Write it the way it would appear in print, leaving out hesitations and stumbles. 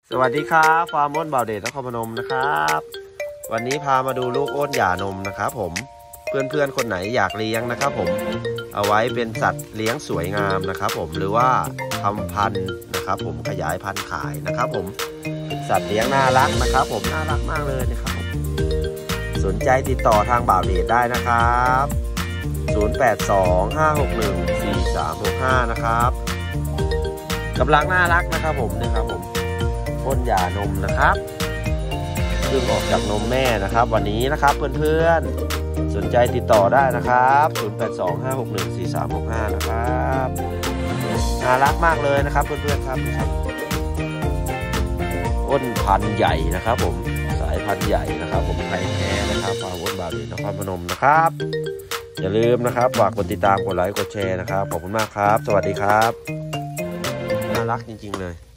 สวัสดีครับฟาร์มอ้นบ่าวเดชนครพนมนะครับวันนี้พามาดูลูกอ้นหย่านมนะครับผมเพื่อนๆคนไหนอยากเลี้ยงนะครับผมเอาไว้เป็นสัตว์เลี้ยงสวยงามนะครับผมหรือว่าทำพันธุ์นะครับผมขยายพันธุ์ขายนะครับผมสัตว์เลี้ยงน่ารักนะครับผมน่ารักมากเลยนะครับสนใจติดต่อทางบ่าวเดชได้นะครับ0825614365นะครับกำลังน่ารักนะครับผมนะครับผมอ้นหย่านมนะครับซึ่งออกจากนมแม่นะครับวันนี้นะครับเพื่อนๆสนใจติดต่อได้นะครับ0825614365นะครับน่ารักมากเลยนะครับเพื่อนๆครับอ้นพันธุ์ใหญ่นะครับผมสายพันธุ์ใหญ่นะครับผมไทยแท้นะครับฟาร์มอ้นบ่าวเดชนครพนมนะครับอย่าลืมนะครับฝากกดติดตามกดไลค์กดแชร์นะครับขอบคุณมากครับสวัสดีครับน่ารักจริงๆเลย